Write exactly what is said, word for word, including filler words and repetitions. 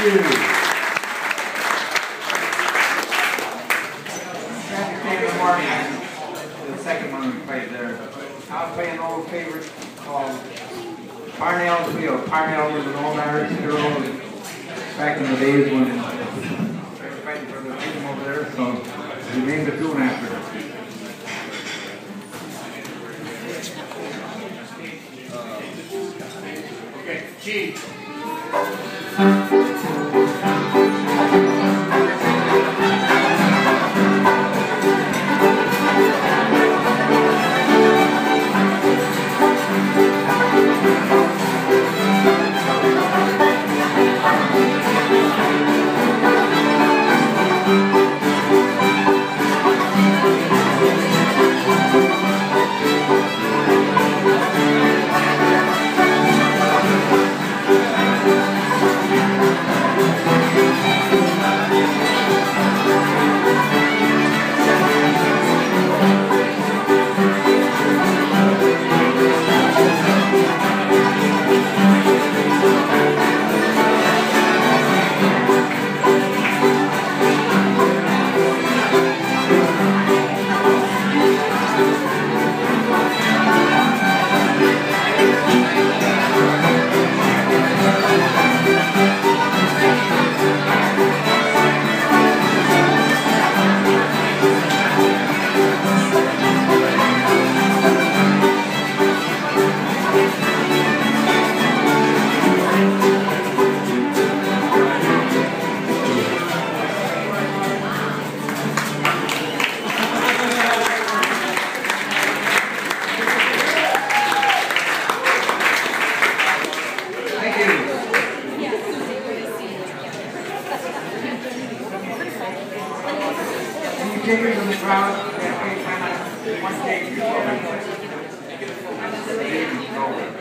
you. The second one we played there. I'll play an old favorite called Parnell's Wheel. Parnell was an old Irish hero back in the days when they were fighting for the freedom over there, so we named the tune after her. Okay, G. Jiggers in the crowd, one day before.